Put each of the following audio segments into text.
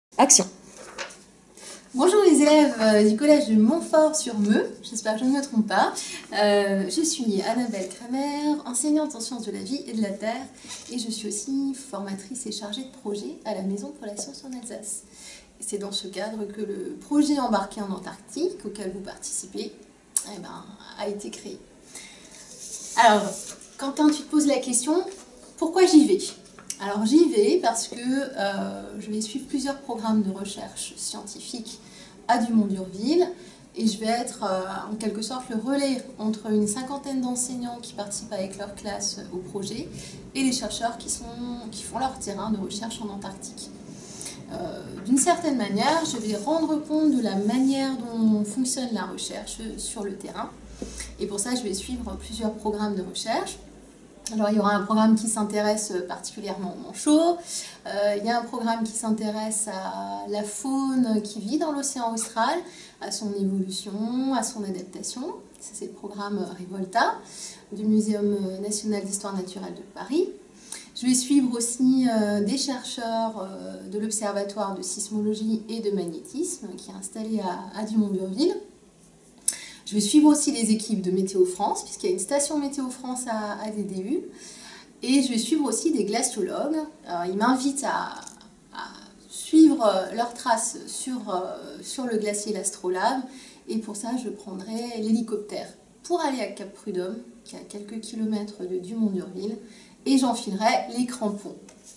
Action. Bonjour les élèves du collège de Montfort-sur-Meux, j'espère que je ne me trompe pas. Je suis Annabelle Kramer, enseignante en sciences de la vie et de la terre, et je suis aussi formatrice et chargée de projet à la Maison pour la science en Alsace. C'est dans ce cadre que le projet embarqué en Antarctique, auquel vous participez, a été créé. Alors, Quentin, tu te poses la question, pourquoi j'y vais ? Alors j'y vais parce que je vais suivre plusieurs programmes de recherche scientifique à Dumont-d'Urville et je vais être en quelque sorte le relais entre une cinquantaine d'enseignants qui participent avec leur classe au projet et les chercheurs qui font leur terrain de recherche en Antarctique. D'une certaine manière, je vais rendre compte de la manière dont fonctionne la recherche sur le terrain et pour ça je vais suivre plusieurs programmes de recherche. Alors, il y aura un programme qui s'intéresse particulièrement au manchot, il y a un programme qui s'intéresse à la faune qui vit dans l'océan austral, à son évolution, à son adaptation. Ça, c'est le programme Révolta du Muséum national d'histoire naturelle de Paris. Je vais suivre aussi des chercheurs de l'Observatoire de sismologie et de magnétisme qui est installé à Dumont-d'Urville. Je vais suivre aussi les équipes de Météo France, puisqu'il y a une station Météo France à DDU. Et je vais suivre aussi des glaciologues. Ils m'invitent à suivre leurs traces sur le glacier l'Astrolabe. Et pour ça, je prendrai l'hélicoptère pour aller à Cap Prud'homme, qui est à quelques kilomètres de Dumont-d'Urville. Et j'enfilerai les crampons.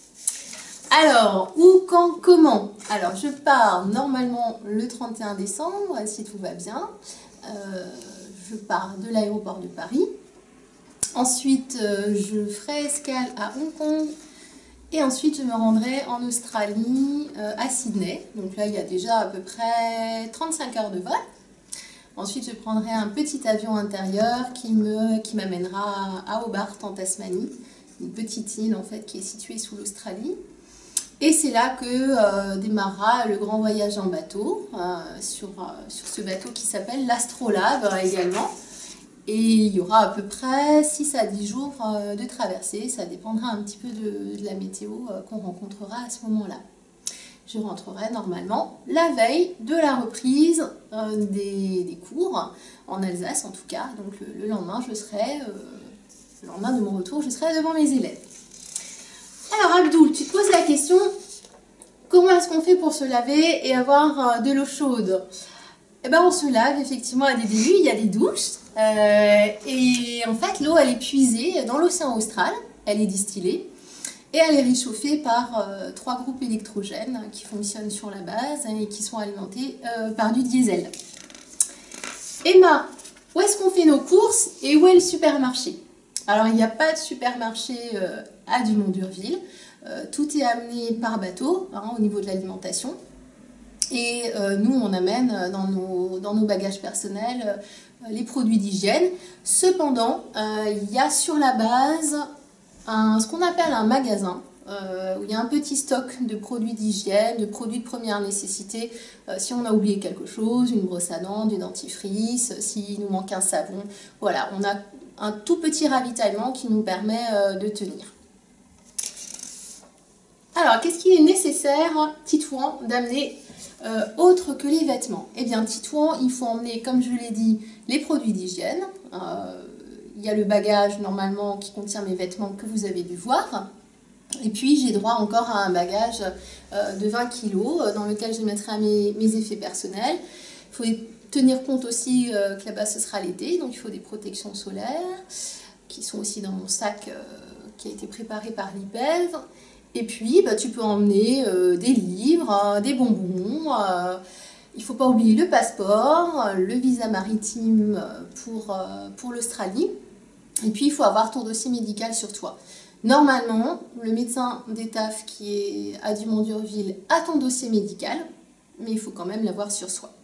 Alors, où, quand, comment? Alors, je pars normalement le 31 décembre, si tout va bien. Je pars de l'aéroport de Paris. Ensuite, je ferai escale à Hong Kong. Et ensuite, je me rendrai en Australie, à Sydney. Donc là, il y a déjà à peu près 35 heures de vol. Ensuite, je prendrai un petit avion intérieur qui m'amènera à Hobart, en Tasmanie. Une petite île, en fait, qui est située sous l'Australie. Et c'est là que démarrera le grand voyage en bateau, sur ce bateau qui s'appelle l'Astrolabe également. Et il y aura à peu près 6 à 10 jours de traversée, ça dépendra un petit peu de la météo qu'on rencontrera à ce moment-là. Je rentrerai normalement la veille de la reprise des cours, en Alsace en tout cas, donc le lendemain, le lendemain de mon retour, je serai devant mes élèves. Alors Abdoul, tu te poses la question, comment est-ce qu'on fait pour se laver et avoir de l'eau chaude? Eh ben, on se lave effectivement à des débuts, il y a des douches, et en fait l'eau elle est puisée dans l'océan austral, elle est distillée, et elle est réchauffée par 3 groupes électrogènes qui fonctionnent sur la base et qui sont alimentés par du diesel. Emma, où est-ce qu'on fait nos courses et où est le supermarché? Alors, il n'y a pas de supermarché à Dumont-d'Urville. Tout est amené par bateau, au niveau de l'alimentation. Et nous, on amène dans nos bagages personnels les produits d'hygiène. Cependant, il y a sur la base ce qu'on appelle un magasin, où il y a un petit stock de produits d'hygiène, de produits de première nécessité, si on a oublié quelque chose, une brosse à dents, du dentifrice, s'il nous manque un savon. Voilà, on a un tout petit ravitaillement qui nous permet de tenir. Alors, qu'est-ce qu'il est nécessaire, Titouan, d'amener autre que les vêtements? Eh bien, Titouan, il faut emmener, comme je l'ai dit, les produits d'hygiène. Il y a le bagage, normalement, qui contient mes vêtements que vous avez dû voir. Et puis, j'ai droit encore à un bagage de 20 kg dans lequel je mettrai mes effets personnels. Il faut tenir compte aussi que là-bas, ce sera l'été, donc il faut des protections solaires qui sont aussi dans mon sac qui a été préparé par l'IPEV. Et puis, tu peux emmener des livres, des bonbons. Il ne faut pas oublier le passeport, le visa maritime pour l'Australie. Et puis, il faut avoir ton dossier médical sur toi. Normalement, le médecin d'ETAF qui est à Dumont-d'Urville a ton dossier médical, mais il faut quand même l'avoir sur soi.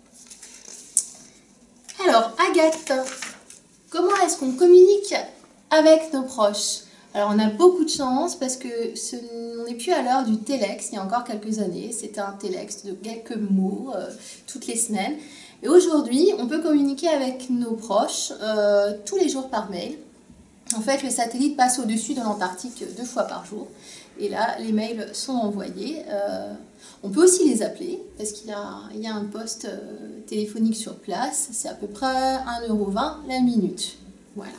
Alors, Agathe, comment est-ce qu'on communique avec nos proches? Alors, on a beaucoup de chance parce que on n'est plus à l'heure du téléx, il y a encore quelques années. C'était un téléx de quelques mots toutes les semaines. Et aujourd'hui, on peut communiquer avec nos proches tous les jours par mail. En fait, le satellite passe au-dessus de l'Antarctique 2 fois par jour. Et là, les mails sont envoyés. On peut aussi les appeler, parce qu'il y a un poste téléphonique sur place, c'est à peu près 1,20 € la minute. Voilà.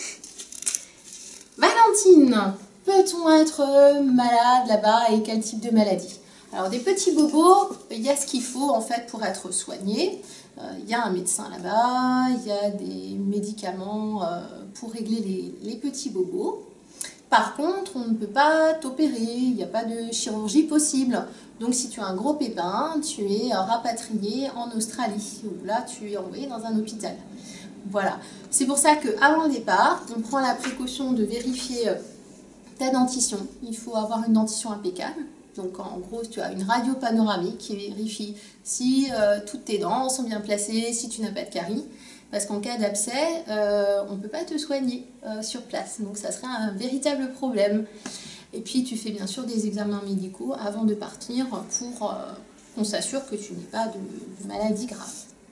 Valentine, peut-on être malade là-bas et quel type de maladie? Alors des petits bobos, il y a ce qu'il faut en fait pour être soigné. Il y a un médecin là-bas, il y a des médicaments pour régler les petits bobos. Par contre, on ne peut pas t'opérer, il n'y a pas de chirurgie possible. Donc si tu as un gros pépin, tu es rapatrié en Australie, où là tu es envoyé dans un hôpital. Voilà, c'est pour ça qu'avant le départ, on prend la précaution de vérifier ta dentition. Il faut avoir une dentition impeccable. Donc en gros, tu as une radio panoramique qui vérifie si toutes tes dents sont bien placées, si tu n'as pas de caries. Parce qu'en cas d'abcès, on ne peut pas te soigner sur place. Donc ça serait un véritable problème. Et puis tu fais bien sûr des examens médicaux avant de partir pour qu'on s'assure que tu n'aies pas de maladie grave.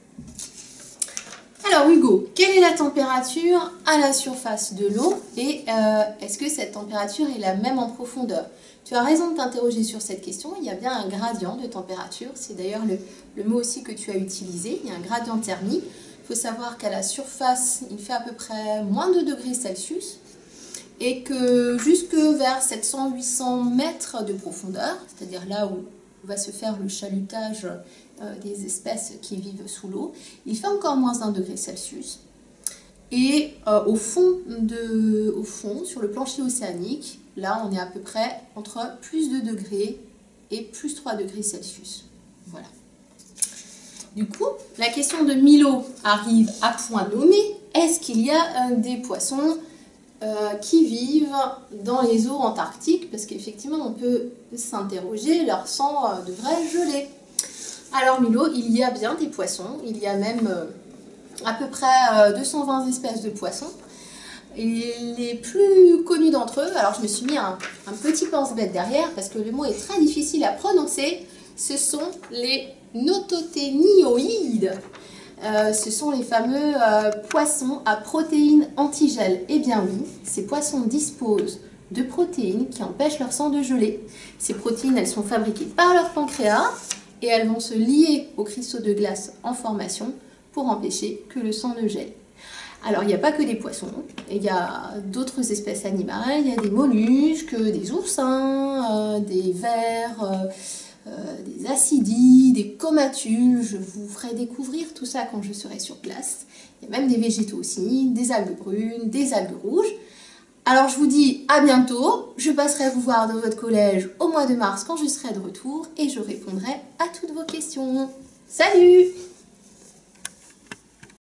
Alors Hugo, quelle est la température à la surface de l'eau et est-ce que cette température est la même en profondeur? Tu as raison de t'interroger sur cette question, il y a bien un gradient de température, c'est d'ailleurs le mot aussi que tu as utilisé, il y a un gradient thermique. Il faut savoir qu'à la surface, il fait à peu près moins de degrés Celsius et que jusque vers 700-800 mètres de profondeur, c'est-à-dire là où va se faire le chalutage des espèces qui vivent sous l'eau, il fait encore moins d'1 degré Celsius. Et au fond, sur le plancher océanique, là on est à peu près entre plus 2 degrés et plus 3 degrés Celsius. Voilà. Du coup, la question de Milo arrive à point nommé. Est-ce qu'il y a des poissons qui vivent dans les eaux antarctiques? Parce qu'effectivement, on peut s'interroger, leur sang devrait geler. Alors Milo, il y a bien des poissons. Il y a même à peu près 220 espèces de poissons. Et les plus connus d'entre eux, alors je me suis mis un petit pense-bête derrière parce que le mot est très difficile à prononcer, ce sont les nototénioïdes. Ce sont les fameux poissons à protéines antigel. Eh bien oui, ces poissons disposent de protéines qui empêchent leur sang de geler. Ces protéines, elles sont fabriquées par leur pancréas et elles vont se lier aux cristaux de glace en formation pour empêcher que le sang ne gèle. Alors, il n'y a pas que des poissons, il y a d'autres espèces animales, il y a des mollusques, des oursins, des vers, des acidies, des comatules. Je vous ferai découvrir tout ça quand je serai sur place. Il y a même des végétaux aussi, des algues brunes, des algues rouges. Alors, je vous dis à bientôt. Je passerai vous voir dans votre collège au mois de mars quand je serai de retour et je répondrai à toutes vos questions. Salut!